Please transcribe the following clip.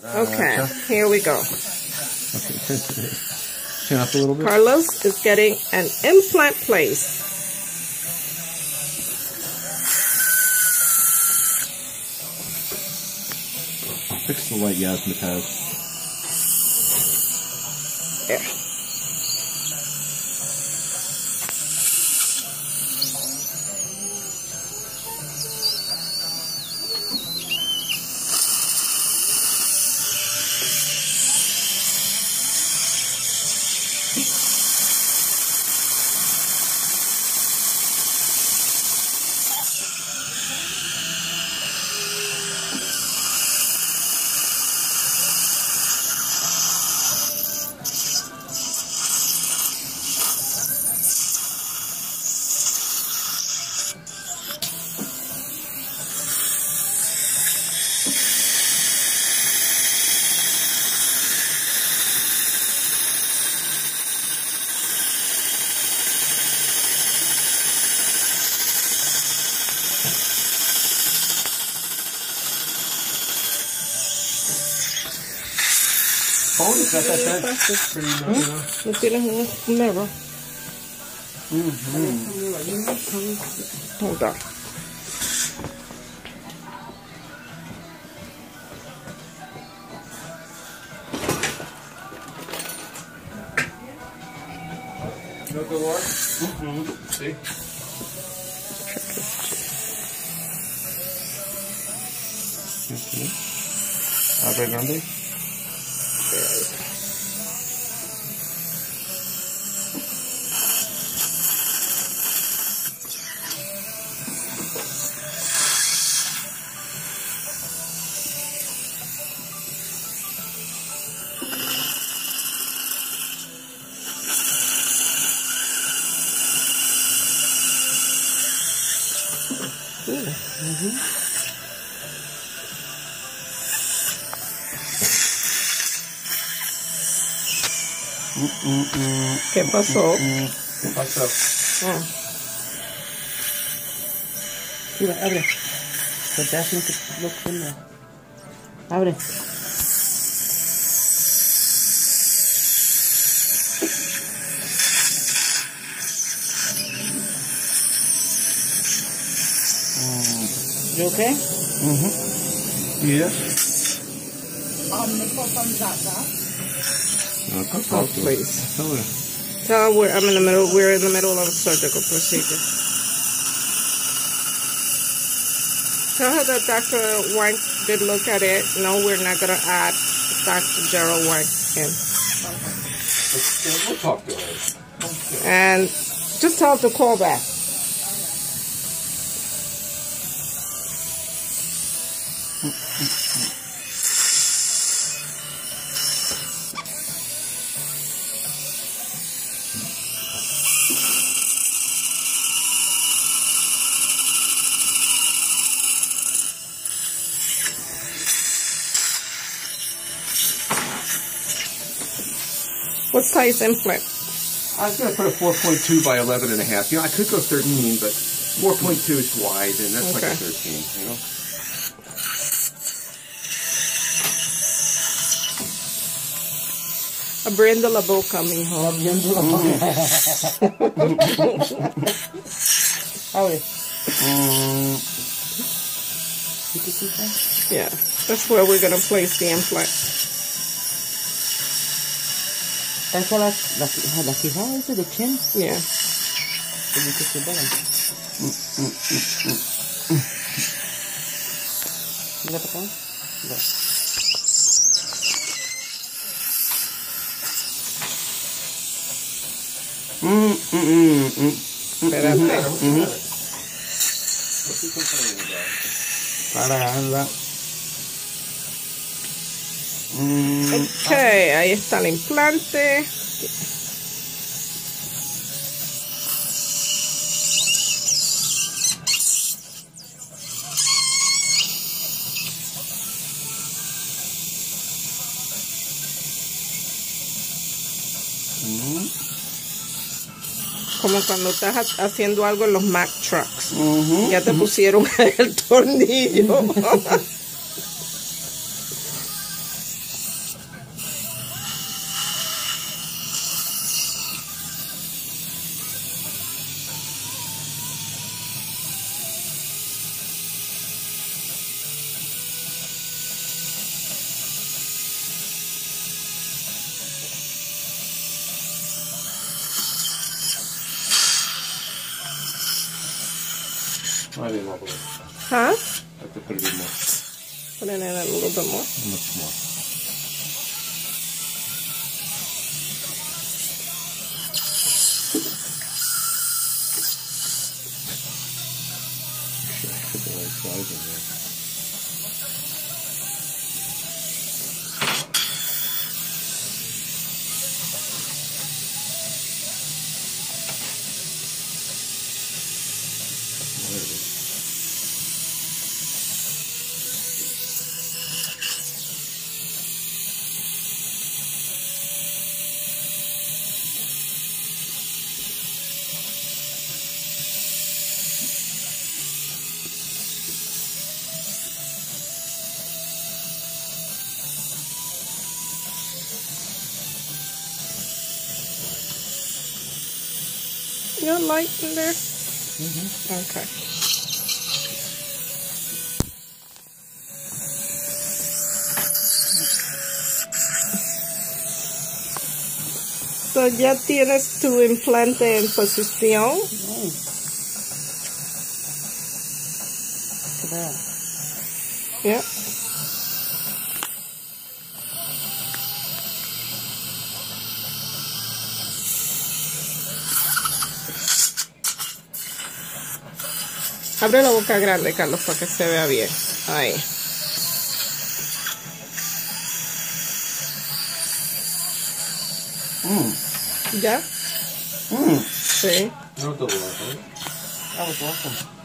Okay, here we go. Okay, turn up a little bit. Carlos is getting an implant placed. Fix the light, yeah, Mataz. There. Oh, is that pretty nice, ¿No tienes un mirror? Hold on. No good work? See? Abre grande. ¿Qué pasó? ¿Qué pasó? Mira, abre. But that's not the look in there. Abre. You okay? Yeah. Nicole comes out that. Oh, please. Tell her we're in the middle of a surgical procedure. Tell her that Dr. Wang did look at it. No, we're not going to add Dr. Gerald Wang in. We'll talk to her. And just tell her to call back. What size implant? I was going to put a 4.2 by 11 and a half. You know, I could go 13, but 4.2 is wide, and that's like a 13, you know? Abriendo la boca, mijo. Abriendo la boca. Abre. Yeah, that's where we're going to place the implant. Esa la quijada esa de chin. Yeah. Como que se vea. Mira para acá. Espérate. Para Ok, ahí está el implante. Como cuando estás haciendo algo en los Mack Trucks. Ya te pusieron el tornillo. I didn't love it. Huh? I have to put it in more. Put it in a little bit more. Much more. Put the right size in there. There it is. You got light in there? Mm-hmm. Okay. So ya tienes tu implante en posición. Look at that. Yeah. Abre la boca grande, Carlos, para que se vea bien. Ahí. ¿Ya? Sí. No double up, right? That was awesome.